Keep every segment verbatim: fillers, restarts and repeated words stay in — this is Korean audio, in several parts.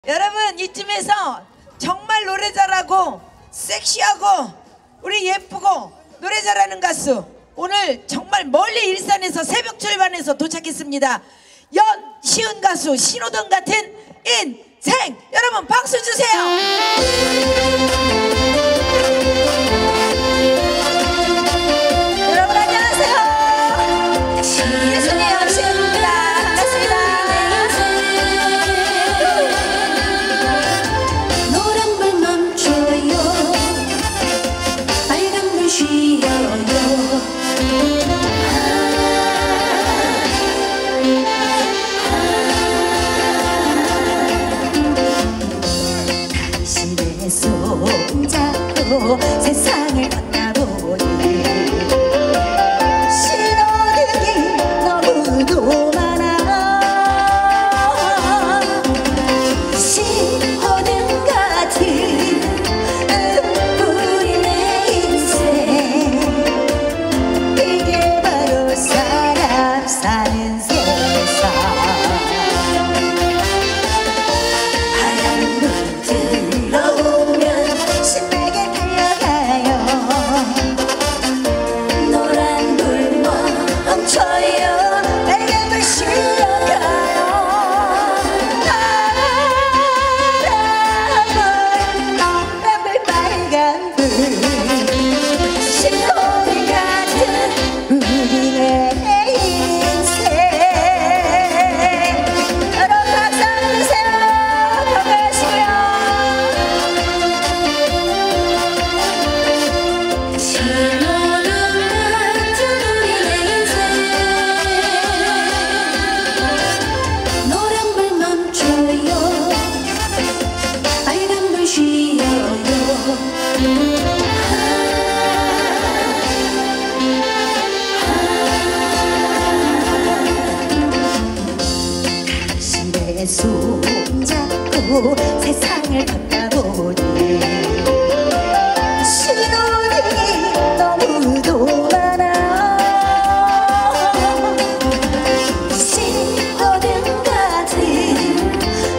여러분, 이쯤에서 정말 노래 잘하고 섹시하고 우리 예쁘고 노래 잘하는 가수, 오늘 정말 멀리 일산에서 새벽 출발해서 도착했습니다. 연시은 가수, 신호등 같은 인생. 여러분 박수 주세요. 여러분 안녕하세요. 예수의 연시은입니다. 반갑습니다. 노란불 멈춰요, 빨간불 쉬어요. 당신의 손잡고 세상을 걷다 보니 신호등이 너무도 많아. 신호등 같은 우리 내 인생, 이게 바로 사람 사는 세상. 하얀 불 들어오면 신나게 달려가요. 노란 불 멈춰요, 빨간 불 쉬어가요. 파란불, 노란불, 빨간불, 신호등 같은 우리의 인생. 여러분 박수 한번 주세요. 반갑습니다. 신호등 같은 우리의 인생, 노란불 멈춰요, 빨간불 쉬어요. 당신의 손잡고 세상을 걷다 보니 신호등이 너무도 많아. 신호등 같은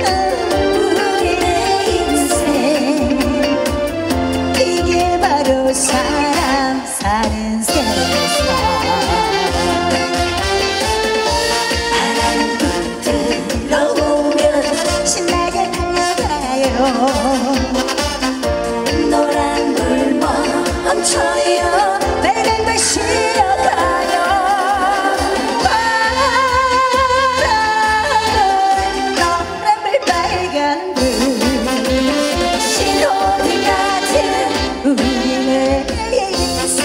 우리의 인생, 이게 바로 사람 사는 세상. 바람불 들어오면 신나게 달려가요. 노란불 멈춰요, 빨간불 쉬어가요. 파란불, 노란불, 빨간불, 신호등 같은 우리의 인생.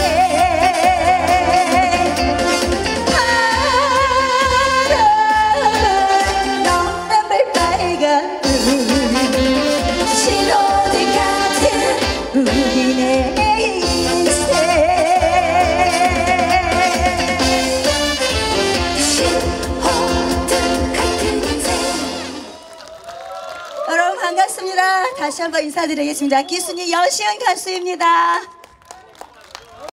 파란불, 노란불, 빨간불, 신호등 같은 우리의 인생. 신호등 같은 인생. 여러분 반갑습니다. 다시 한번 인사드리겠습니다. 기순이 연시은 가수입니다.